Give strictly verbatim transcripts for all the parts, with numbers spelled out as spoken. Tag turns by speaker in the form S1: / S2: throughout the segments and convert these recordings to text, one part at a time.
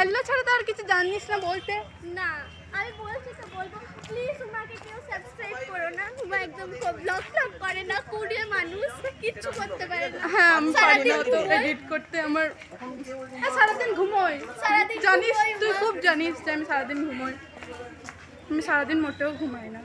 S1: Hello ছাড়া তো আর কিছু জানিস না বলতে
S2: না। আমি বলছি তো বলবো, প্লিজ উমাকে কেউ সাবস্ক্রাইব করো না। উমা একদম ব্লগ ব্লগ করে না, কুড়িয়ে মানুষ, কিচ্ছু করতে পারে না।
S1: হ্যাঁ আমি পারি না তো এডিট করতে, আমার সারাদিন ঘুমোই। সারাদিন জানিস, তুই খুব জানিস যে আমি সারাদিন ঘুমোই। আমি সারাদিন মোটেও ঘুমাই না।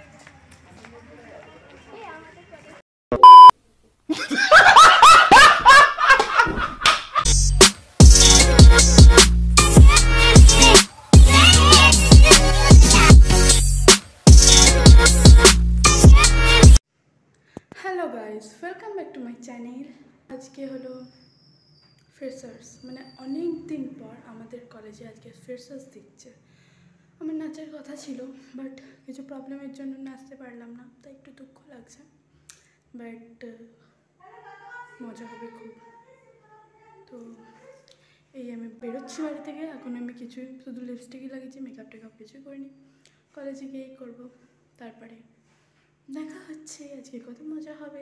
S1: Hello guys, welcome back to my channel. আজকে হলো ফ্রেশার্স, মানে অনেক দিন পর আমাদের কলেজে আজকে ফ্রেশার্স দিচ্ছে। আমার নাচের কথা ছিল, বাট কিছু প্রবলেমের জন্য নাচতে পারলাম না, তাই একটু দুঃখ লাগছে। বাট মজা হবে খুব। তো এই আমি বেরোচ্ছি বাড়ি থেকে। এখন আমি কিছুই, শুধু লিপস্টিকই লাগিয়েছি, মেকআপ টেকআপ কিছুই করিনি। কলেজে গিয়েই করবো, তারপরে দেখা হচ্ছে। আজকে কত মজা হবে।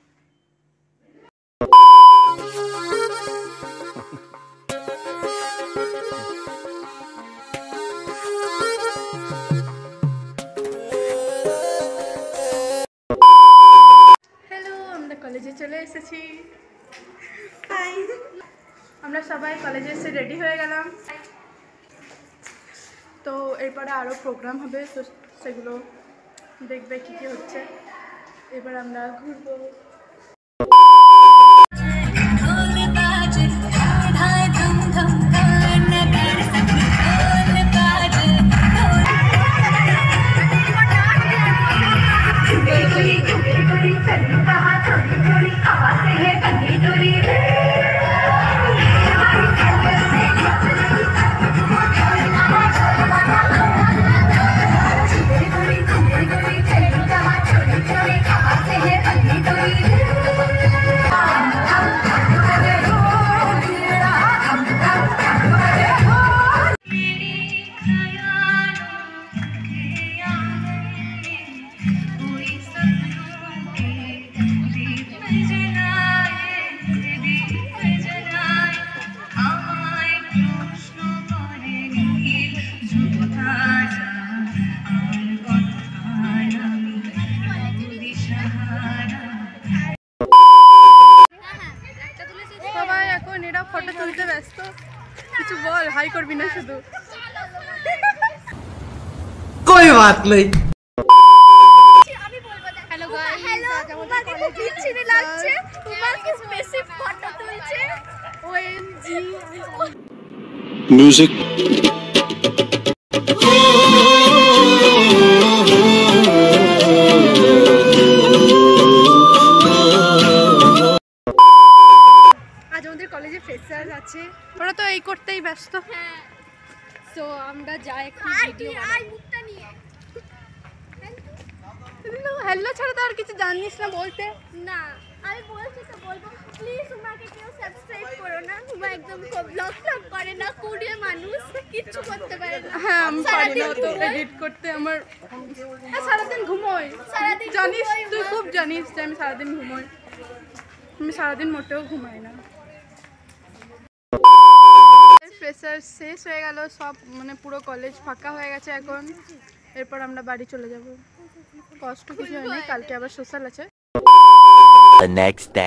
S1: হ্যালো, আমরা কলেজে চলে এসেছি। হাই, আমরা সবাই কলেজে এসে রেডি হয়ে গেলাম। তো এরপরে আরও প্রোগ্রাম হবে, তো সেগুলো দেখবে কী কী হচ্ছে। এবার আমরা ঘুরবো। ফটো তুলতে ব্যস্ত। কিছু বল, হাই করবি না শুধু?
S3: कोई बात नहीं।
S2: আমি বলবো, হ্যালো গাইস, হ্যালো, উমাকে খুব বিচ্ছিরি লাগছে। উমা কি বেশি ফটো তুলছে। OMG
S4: music.
S1: কলেজে ফ্রেশার্স আছে, ওরা তো এই করতেই ব্যস্ত।
S2: হ্যাঁ,
S1: সো আমরা যাই একটু ভিডিও
S2: আই মুখটা নিয়ে।
S1: হ্যালো ছাড়া তো আর কিছু জানিস না বলতে
S2: না। আমি বলছি তো বলবো, প্লিজ উমাকে কেউ সাবস্ক্রাইব করো না। উমা একদম ব্লগ ব্লগ করে না, কুড়িয়ে মানুষ, কিচ্ছু করতে পারে না।
S1: হ্যাঁ আমি পারি না তো এডিট করতে, আমার সারাদিন ঘুমোই।
S2: সারাদিন
S1: জানিস, তুই খুব জানিস যে আমি সারাদিন ঘুমোই। আমি সারাদিন মোটেও ঘুমাই না। ফ্রেশার্স শেষ হয়ে গেল সব, মানে পুরো কলেজ ফাঁকা হয়ে গেছে এখন। এরপর আমরা বাড়ি চলে যাব। কষ্ট কিছু হয়নি, কালকে আবার সোশ্যাল আছে।
S5: The next day.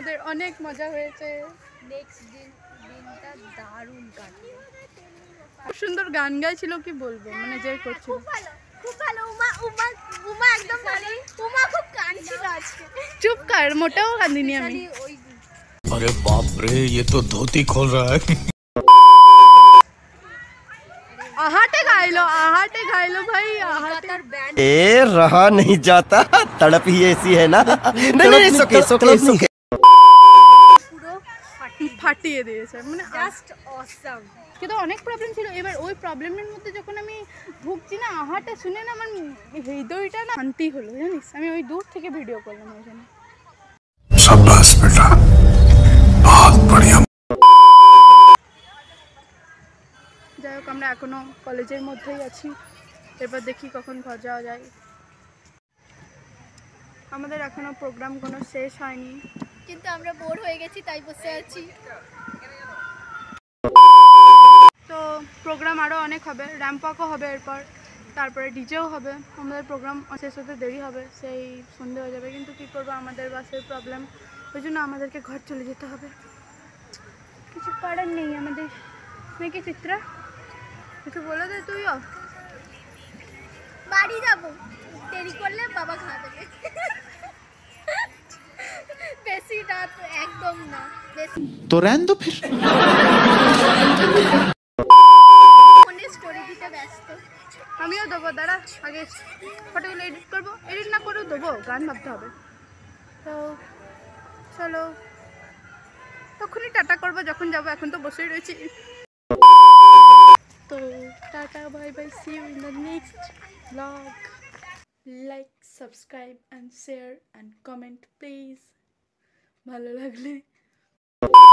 S1: আমাদের অনেক মজা হয়েছে।
S2: নেক্সট দিন দিনটা দারুণ কাটলো।
S1: খুব সুন্দর গান গাইছিল, কি বলবো, মানে যে করছিল
S2: খুব ভালো, খুব ভালো। উমা উমা উমা একদম ভালো। উমা খুব কাঁদছিল আজকে।
S1: চুপ কর, মোটেও কাঁদিনি আমি।
S4: अरे बाप रे, ये तो धोती खोल रहा है।
S1: আহাটে গাইলো, আহাটে গাইলো ভাই, আহাটে।
S6: ए रहा नहीं जाता, तड़प ही ऐसी है ना। नहीं नहीं सोके सोके सोके
S2: পুরো
S1: ফাটিয়ে দিয়েছে, মানে
S2: জাস্ট অসাম।
S1: কিন্তু অনেক প্রবলেম ছিল। এবার ওই প্রবলেমের মধ্যে যখন আমি ঢুকছি না, আহাটে শুনে না আমার হৃদয়টা না শান্তি হলো, জানিস। আমি ওই দূর থেকে ভিডিও করলাম ওই জন্য।
S4: शाबाश बेटा, बहुत बढ़िया।
S1: যাই হোক, আমরা এখনো কলেজের মধ্যেই আছি। এবার দেখি কখন ঘর যাওয়া যায়। আমাদের এখনো প্রোগ্রাম কোনো শেষ হয়নি,
S2: কিন্তু আমরা বোর হয়ে গেছি তাই বসে আছি।
S1: তো প্রোগ্রাম আরও অনেক হবে, র্যাম্প ওয়াকও হবে, এরপর তারপরে ডিজেও হবে। আমাদের প্রোগ্রাম শেষ হতে দেরি হবে, সেই সন্ধে হয়ে যাবে। কিন্তু কী করবো, আমাদের বাসের প্রবলেম, ওই জন্য আমাদেরকে ঘর চলে যেতে হবে। কিছু করার নেই আমাদের, নাকি চিত্রা? কিছু বলে দে তুইও।
S2: বাড়ি যাব, দেরি করলে বাবা খা দেবে। বেশি রাত একদম না, বেশি।
S4: तो रहने दो फिर।
S2: ফোনে স্টোরি দিতে ব্যস্ত।
S1: আমিও দেবো, দাঁড়া, আগে ফটোগুলো এডিট করবো, এডিট না করেও দেবো, গান ভাবতে হবে। তো চলো, তখনই টাটা করবো যখন যাবো, এখন তো বসেই রয়েছি। তো tata, bye bye, see you in the next blog. Like, subscribe and share and comment please, ভালো লাগলে।